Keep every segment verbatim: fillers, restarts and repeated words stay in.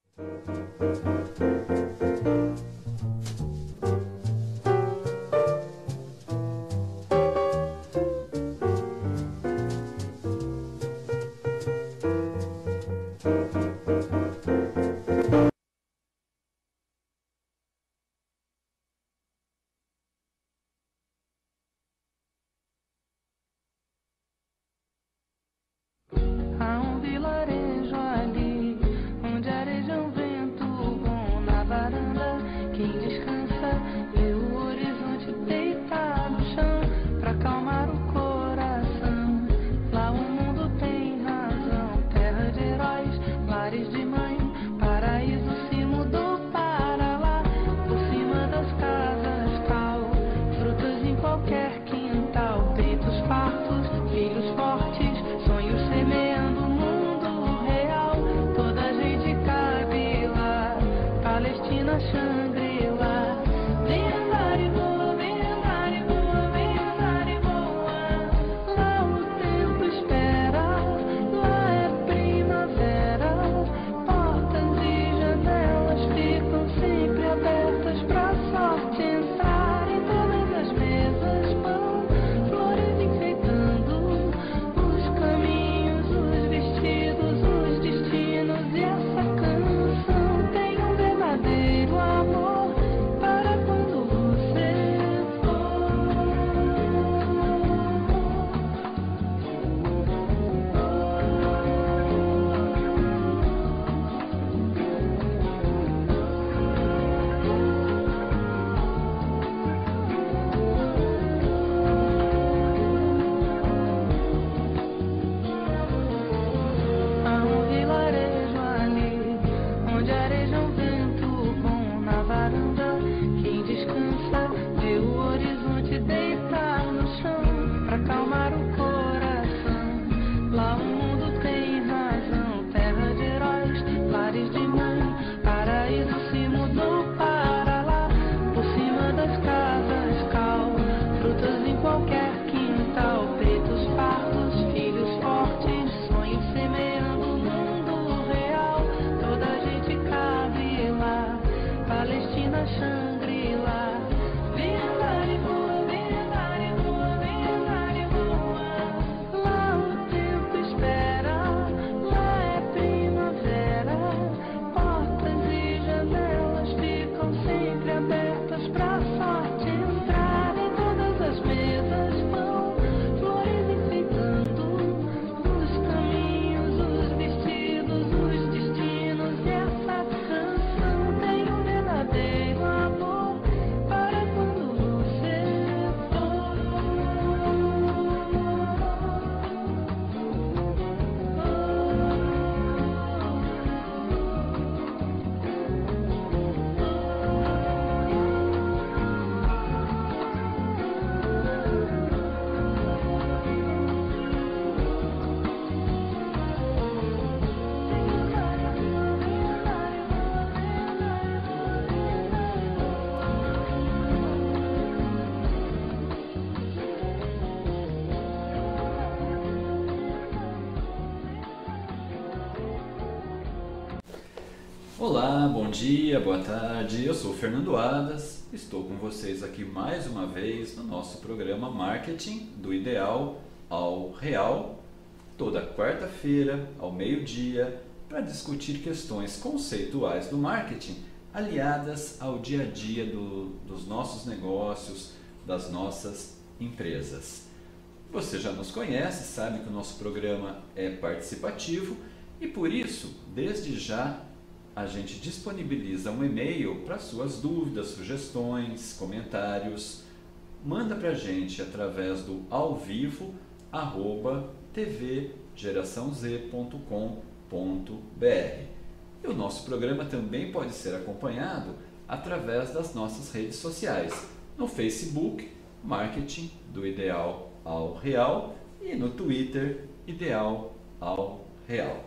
Olá, bom dia, boa tarde, eu sou o Fernando Adas, estou com vocês aqui mais uma vez no nosso programa Marketing do Ideal ao Real, toda quarta-feira ao meio-dia, para discutir questões conceituais do marketing aliadas ao dia a dia do, dos nossos negócios, das nossas empresas. Você já nos conhece, sabe que o nosso programa é participativo e por isso, desde já, a gente disponibiliza um e-mail para suas dúvidas, sugestões, comentários. Manda para a gente através do alvivo arroba tv geração z ponto com ponto br. E o nosso programa também pode ser acompanhado através das nossas redes sociais. No Facebook, Marketing do Ideal ao Real e no Twitter, Ideal ao Real.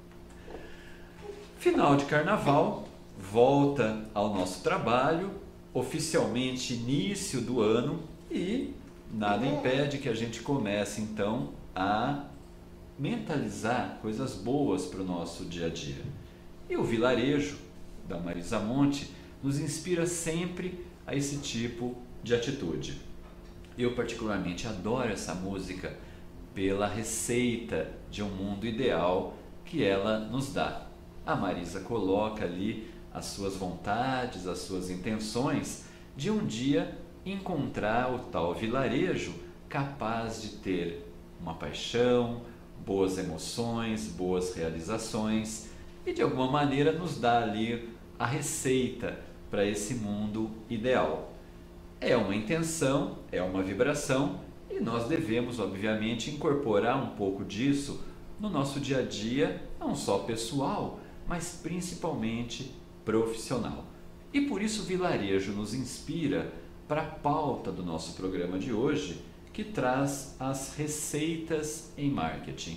Final de carnaval, volta ao nosso trabalho, oficialmente início do ano e nada impede que a gente comece então a mentalizar coisas boas para o nosso dia a dia. E o Vilarejo, da Marisa Monte, nos inspira sempre a esse tipo de atitude. Eu particularmente adoro essa música pela receita de um mundo ideal que ela nos dá. A Marisa coloca ali as suas vontades, as suas intenções de um dia encontrar o tal vilarejo capaz de ter uma paixão, boas emoções, boas realizações e de alguma maneira nos dá ali a receita para esse mundo ideal. É uma intenção, é uma vibração e nós devemos, obviamente, incorporar um pouco disso no nosso dia a dia, não só pessoal, mas principalmente profissional. E por isso o Vilarejo nos inspira para a pauta do nosso programa de hoje, que traz as receitas em marketing.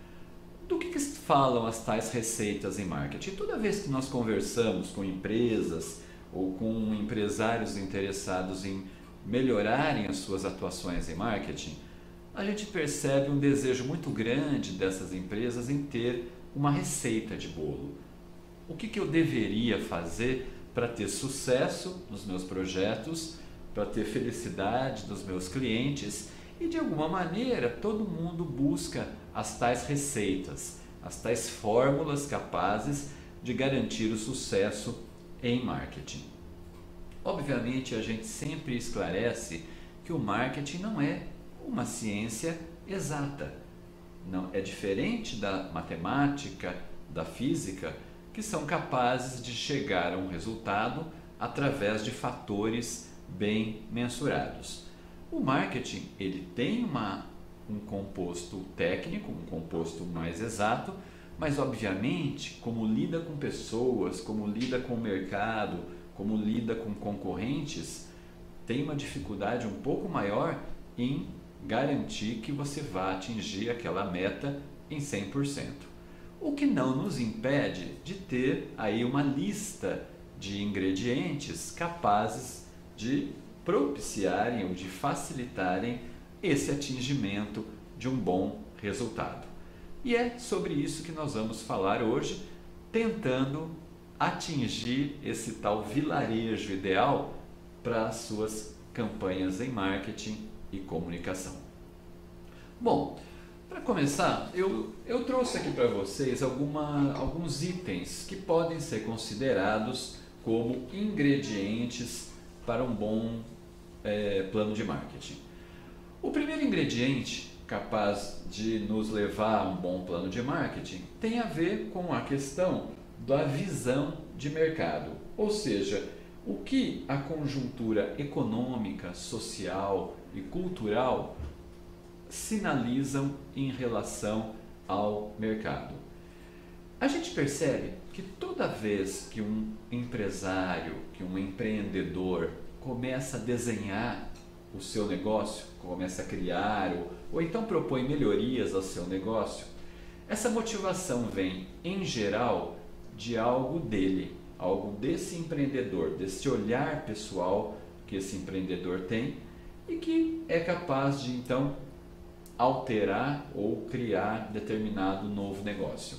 Do que, que falam as tais receitas em marketing? Toda vez que nós conversamos com empresas ou com empresários interessados em melhorarem as suas atuações em marketing, a gente percebe um desejo muito grande dessas empresas em ter uma receita de bolo. O que, que eu deveria fazer para ter sucesso nos meus projetos, para ter felicidade dos meus clientes e de alguma maneira todo mundo busca as tais receitas, as tais fórmulas capazes de garantir o sucesso em marketing. Obviamente a gente sempre esclarece que o marketing não é uma ciência exata. Não, é diferente da matemática, da física, que são capazes de chegar a um resultado através de fatores bem mensurados. O marketing ele tem uma, um composto técnico, um composto mais exato, mas obviamente como lida com pessoas, como lida com o mercado, como lida com concorrentes, tem uma dificuldade um pouco maior em garantir que você vá atingir aquela meta em cem por cento. O que não nos impede de ter aí uma lista de ingredientes capazes de propiciarem ou de facilitarem esse atingimento de um bom resultado. E é sobre isso que nós vamos falar hoje, tentando atingir esse tal vilarejo ideal para as suas campanhas em marketing e comunicação. Bom, para começar, eu, eu trouxe aqui para vocês alguma, alguns itens que podem ser considerados como ingredientes para um bom é, plano de marketing. O primeiro ingrediente capaz de nos levar a um bom plano de marketing tem a ver com a questão da visão de mercado, ou seja, o que a conjuntura econômica, social e cultural sinalizam em relação ao mercado. A gente percebe que toda vez que um empresário, que um empreendedor começa a desenhar o seu negócio, começa a criar ou, ou então propõe melhorias ao seu negócio, essa motivação vem, em geral, de algo dele, algo desse empreendedor, desse olhar pessoal que esse empreendedor tem e que é capaz de então alterar ou criar determinado novo negócio.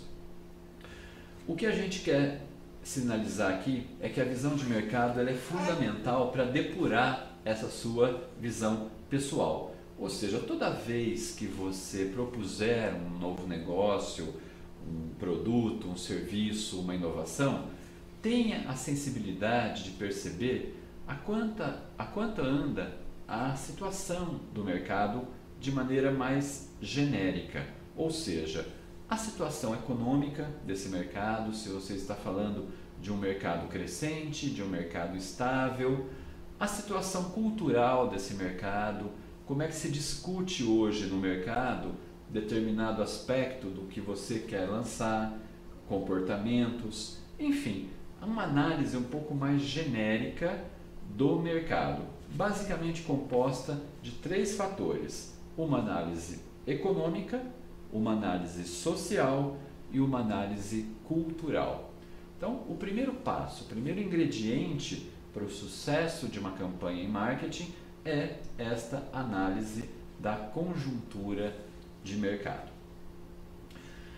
O que a gente quer sinalizar aqui é que a visão de mercado ela é fundamental para depurar essa sua visão pessoal. Ou seja, toda vez que você propuser um novo negócio, um produto, um serviço, uma inovação, tenha a sensibilidade de perceber a quanta, a quanta anda a situação do mercado de maneira mais genérica, ou seja, a situação econômica desse mercado, se você está falando de um mercado crescente, de um mercado estável, a situação cultural desse mercado, como é que se discute hoje no mercado determinado aspecto do que você quer lançar, comportamentos, enfim, uma análise um pouco mais genérica do mercado, basicamente composta de três fatores: uma análise econômica, uma análise social e uma análise cultural. Então, o primeiro passo, o primeiro ingrediente para o sucesso de uma campanha em marketing é esta análise da conjuntura de mercado.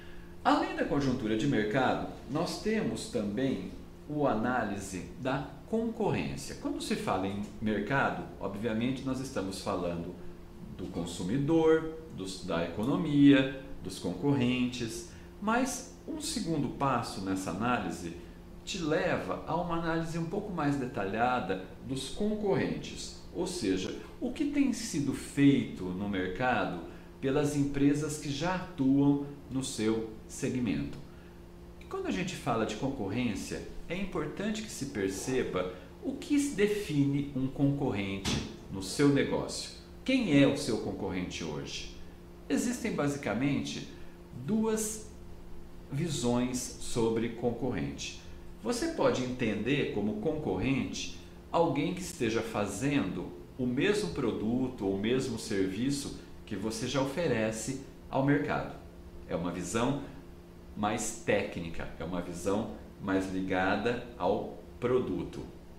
Além da conjuntura de mercado, nós temos também a análise da concorrência. Quando se fala em mercado, obviamente nós estamos falando do consumidor, dos, da economia, dos concorrentes, mas um segundo passo nessa análise te leva a uma análise um pouco mais detalhada dos concorrentes, ou seja, o que tem sido feito no mercado pelas empresas que já atuam no seu segmento. E quando a gente fala de concorrência, é importante que se perceba o que define um concorrente no seu negócio. Quem é o seu concorrente hoje? Existem basicamente duas visões sobre concorrente. Você pode entender como concorrente alguém que esteja fazendo o mesmo produto ou o mesmo serviço que você já oferece ao mercado. É uma visão mais técnica, é uma visão mais ligada ao produto.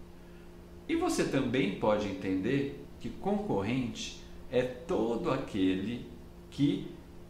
E você também pode entender que concorrente é todo aquele que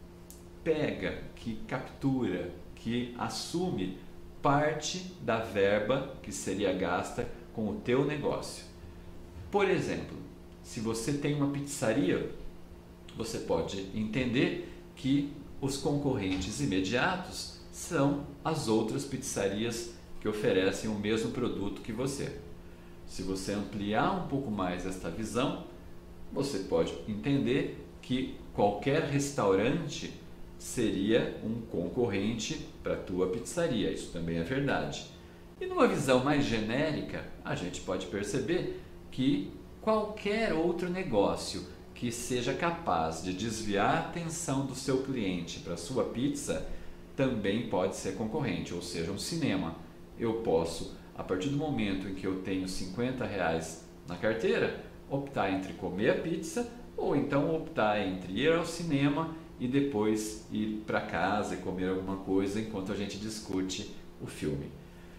pega, que captura, que assume parte da verba que seria gasta com o teu negócio. Por exemplo, se você tem uma pizzaria, você pode entender que os concorrentes imediatos são as outras pizzarias que oferecem o mesmo produto que você. Se você ampliar um pouco mais esta visão, você pode entender que qualquer restaurante seria um concorrente para a tua pizzaria. Isso também é verdade. E numa visão mais genérica, a gente pode perceber que qualquer outro negócio que seja capaz de desviar a atenção do seu cliente para a sua pizza também pode ser concorrente, ou seja, um cinema. Eu posso, a partir do momento em que eu tenho cinquenta reais na carteira, optar entre comer a pizza ou então optar entre ir ao cinema e depois ir para casa e comer alguma coisa enquanto a gente discute o filme.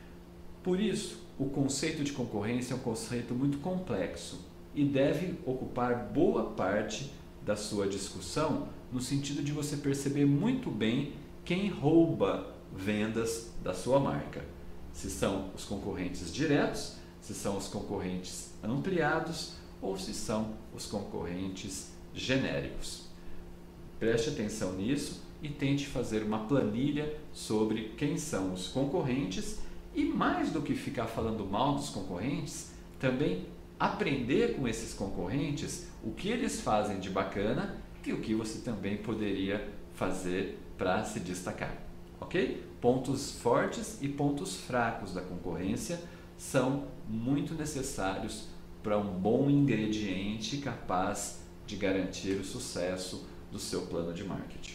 Por isso, o conceito de concorrência é um conceito muito complexo e deve ocupar boa parte da sua discussão no sentido de você perceber muito bem quem rouba vendas da sua marca. Se são os concorrentes diretos, se são os concorrentes ampliados ou se são os concorrentes genéricos. Preste atenção nisso e tente fazer uma planilha sobre quem são os concorrentes e, mais do que ficar falando mal dos concorrentes, também aprender com esses concorrentes o que eles fazem de bacana e o que você também poderia fazer para se destacar, ok? Pontos fortes e pontos fracos da concorrência são muito necessários para um bom ingrediente capaz de garantir o sucesso do seu plano de marketing.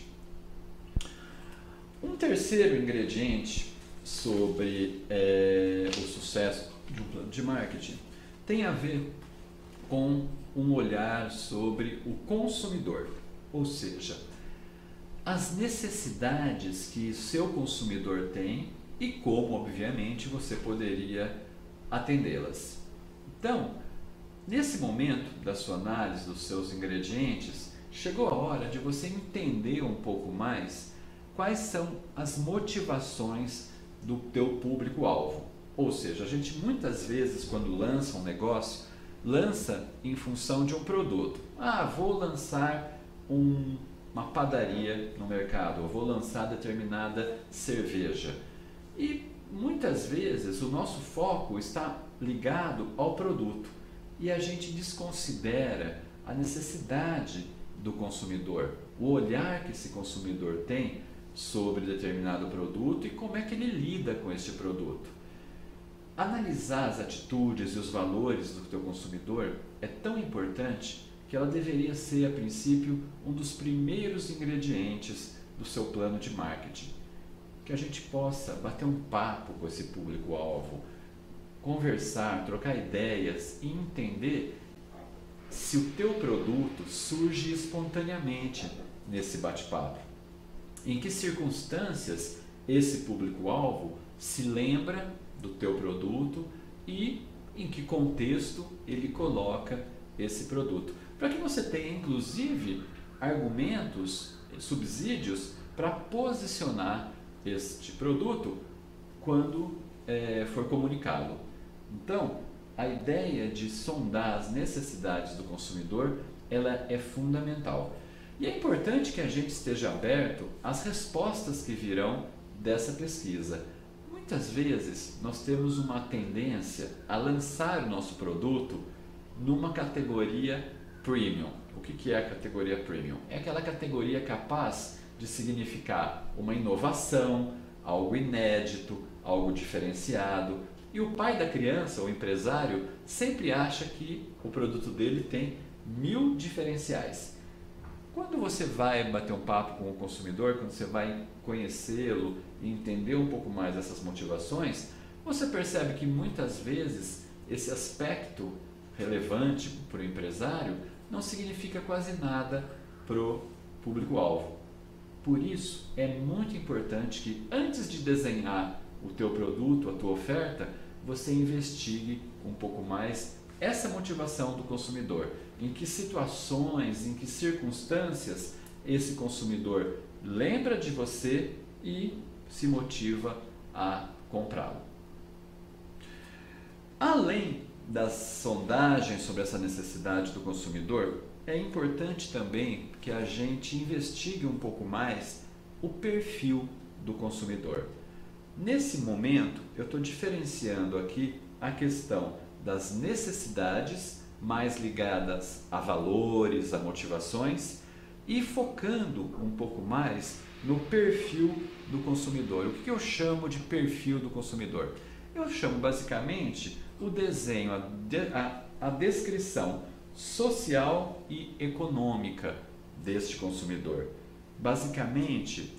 Um terceiro ingrediente sobre é, o sucesso de um plano de marketing tem a ver com um olhar sobre o consumidor, ou seja, as necessidades que o seu consumidor tem e como, obviamente, você poderia atendê-las. Então, nesse momento da sua análise dos seus ingredientes, chegou a hora de você entender um pouco mais quais são as motivações do teu público-alvo. Ou seja, a gente muitas vezes, quando lança um negócio, lança em função de um produto. Ah, vou lançar um, uma padaria no mercado, ou vou lançar determinada cerveja. E muitas vezes o nosso foco está ligado ao produto e a gente desconsidera a necessidade do consumidor, o olhar que esse consumidor tem sobre determinado produto e como é que ele lida com este produto. Analisar as atitudes e os valores do teu consumidor é tão importante que ela deveria ser, a princípio, um dos primeiros ingredientes do seu plano de marketing. Que a gente possa bater um papo com esse público-alvo, conversar, trocar ideias e entender se o teu produto surge espontaneamente nesse bate-papo. Em que circunstâncias esse público-alvo se lembra do teu produto e em que contexto ele coloca esse produto. Para que você tenha, inclusive, argumentos, subsídios para posicionar este produto quando é, for comunicado. Então, a ideia de sondar as necessidades do consumidor, ela é fundamental. E é importante que a gente esteja aberto às respostas que virão dessa pesquisa. Muitas vezes nós temos uma tendência a lançar o nosso produto numa categoria premium. O que é a categoria premium? É aquela categoria capaz de significar uma inovação, algo inédito, algo diferenciado. E o pai da criança, o empresário, sempre acha que o produto dele tem mil diferenciais. Quando você vai bater um papo com o consumidor, quando você vai conhecê-lo e entender um pouco mais dessas motivações, você percebe que muitas vezes esse aspecto relevante para o empresário não significa quase nada para o público-alvo. Por isso, é muito importante que antes de desenhar o teu produto, a tua oferta, você investigue um pouco mais essa motivação do consumidor. Em que situações, em que circunstâncias esse consumidor lembra de você e se motiva a comprá-lo. Além das sondagens sobre essa necessidade do consumidor, é importante também que a gente investigue um pouco mais o perfil do consumidor. Nesse momento, eu estou diferenciando aqui a questão das necessidades mais ligadas a valores, a motivações e focando um pouco mais no perfil do consumidor. O que eu chamo de perfil do consumidor? Eu chamo basicamente o desenho, a, de, a, a descrição social e econômica deste consumidor. Basicamente,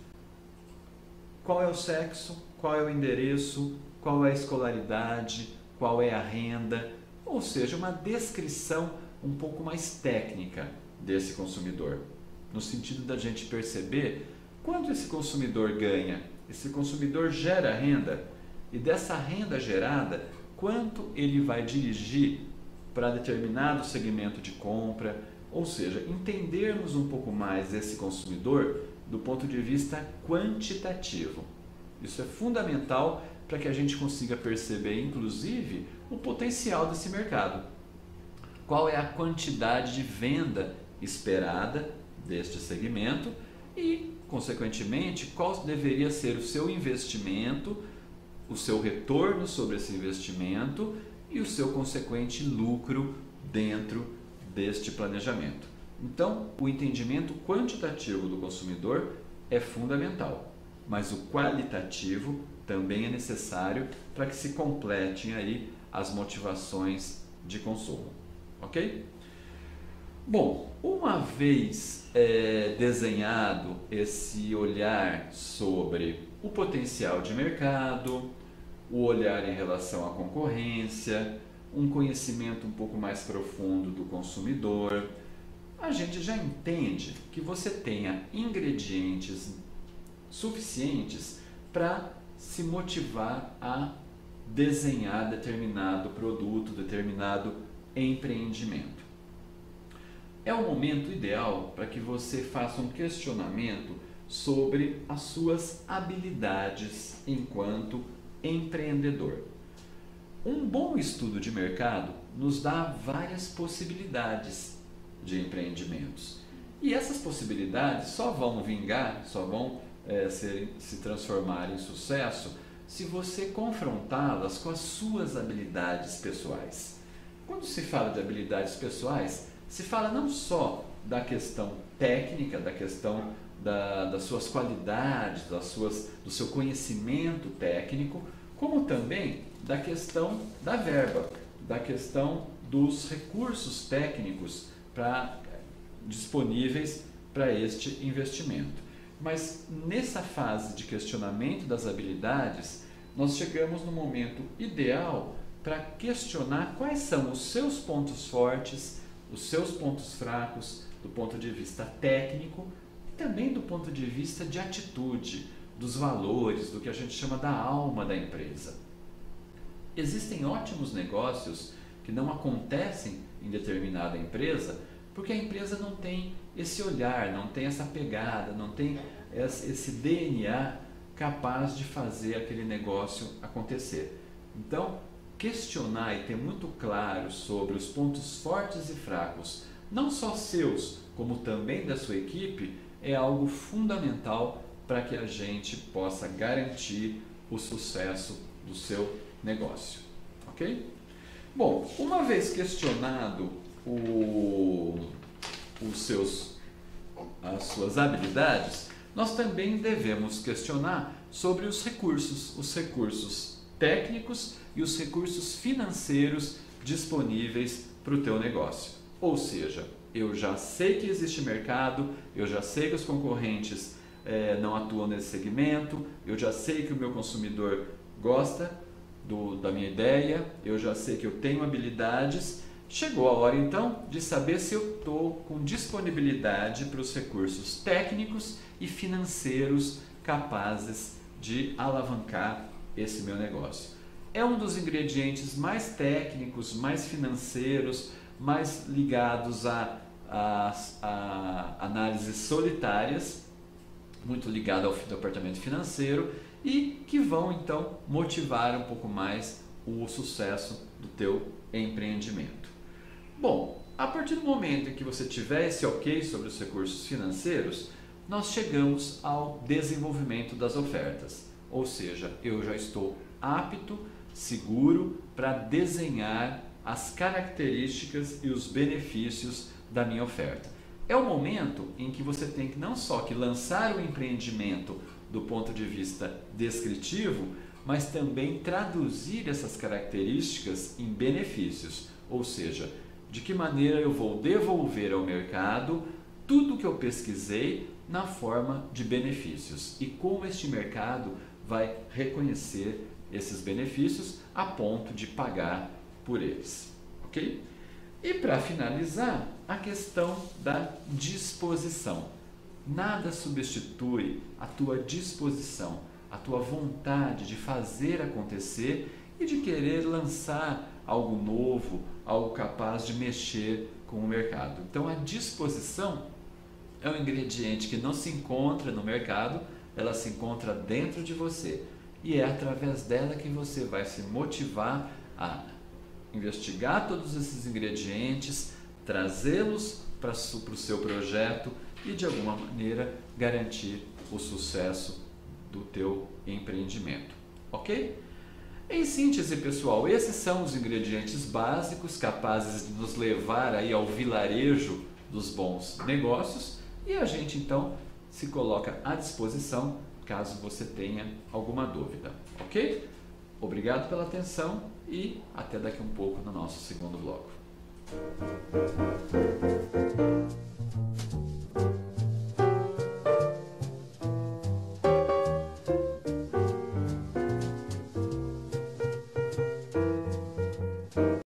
qual é o sexo, qual é o endereço, qual é a escolaridade, qual é a renda, ou seja, uma descrição um pouco mais técnica desse consumidor, no sentido da gente perceber quanto esse consumidor ganha, esse consumidor gera renda e dessa renda gerada, quanto ele vai dirigir para determinado segmento de compra, ou seja, entendermos um pouco mais esse consumidor do ponto de vista quantitativo. Isso é fundamental para que a gente consiga perceber, inclusive, o potencial desse mercado. Qual é a quantidade de venda esperada deste segmento e, consequentemente, qual deveria ser o seu investimento, o seu retorno sobre esse investimento e o seu consequente lucro dentro deste planejamento. Então, o entendimento quantitativo do consumidor é fundamental, mas o qualitativo também é necessário para que se completem aí as motivações de consumo, ok? Bom, uma vez é, desenhado esse olhar sobre o potencial de mercado, o olhar em relação à concorrência, um conhecimento um pouco mais profundo do consumidor, a gente já entende que você tenha ingredientes suficientes para se motivar a desenhar determinado produto, determinado empreendimento. É o momento ideal para que você faça um questionamento sobre as suas habilidades enquanto empreendedor. Um bom estudo de mercado nos dá várias possibilidades de empreendimentos. E essas possibilidades só vão vingar, só vão é, ser, se transformar em sucesso se você confrontá-las com as suas habilidades pessoais. Quando se fala de habilidades pessoais, se fala não só da questão técnica, da questão da, das suas qualidades, das suas, do seu conhecimento técnico, como também da questão da verba, da questão dos recursos técnicos pra, disponíveis para este investimento. Mas nessa fase de questionamento das habilidades, nós chegamos no momento ideal para questionar quais são os seus pontos fortes, os seus pontos fracos do ponto de vista técnico e também do ponto de vista de atitude, dos valores, do que a gente chama da alma da empresa. Existem ótimos negócios que não acontecem em determinada empresa porque a empresa não tem esse olhar, não tem essa pegada, não tem esse D N A capaz de fazer aquele negócio acontecer. Então, questionar e ter muito claro sobre os pontos fortes e fracos, não só seus, como também da sua equipe, é algo fundamental para que a gente possa garantir o sucesso do seu negócio, ok? Bom, uma vez questionado o, os seus, as suas habilidades, nós também devemos questionar sobre os recursos, os recursos técnicos e os recursos financeiros disponíveis para o teu negócio. Ou seja, eu já sei que existe mercado, eu já sei que os concorrentes é, não atuam nesse segmento, eu já sei que o meu consumidor gosta do, da minha ideia, eu já sei que eu tenho habilidades. Chegou a hora então de saber se eu estou com disponibilidade para os recursos técnicos e financeiros capazes de alavancar esse meu negócio. É um dos ingredientes mais técnicos, mais financeiros, mais ligados a, a, a análises solitárias, muito ligado ao departamento financeiro e que vão então motivar um pouco mais o sucesso do teu empreendimento. Bom, a partir do momento em que você tiver esse ok sobre os recursos financeiros, nós chegamos ao desenvolvimento das ofertas. Ou seja, eu já estou apto, seguro para desenhar as características e os benefícios da minha oferta. É o momento em que você tem que não só que lançar o empreendimento do ponto de vista descritivo, mas também traduzir essas características em benefícios, ou seja, de que maneira eu vou devolver ao mercado tudo que eu pesquisei na forma de benefícios e como este mercado vai reconhecer esses benefícios a ponto de pagar por eles, ok? E para finalizar, a questão da disposição. Nada substitui a tua disposição, a tua vontade de fazer acontecer e de querer lançar algo novo, algo capaz de mexer com o mercado. Então a disposição é um ingrediente que não se encontra no mercado, ela se encontra dentro de você e é através dela que você vai se motivar a investigar todos esses ingredientes, trazê-los para o seu projeto e de alguma maneira garantir o sucesso do teu empreendimento, ok? Em síntese, pessoal, esses são os ingredientes básicos capazes de nos levar aí ao vilarejo dos bons negócios e a gente então se coloca à disposição caso você tenha alguma dúvida, ok? Obrigado pela atenção e até daqui um pouco no nosso segundo bloco.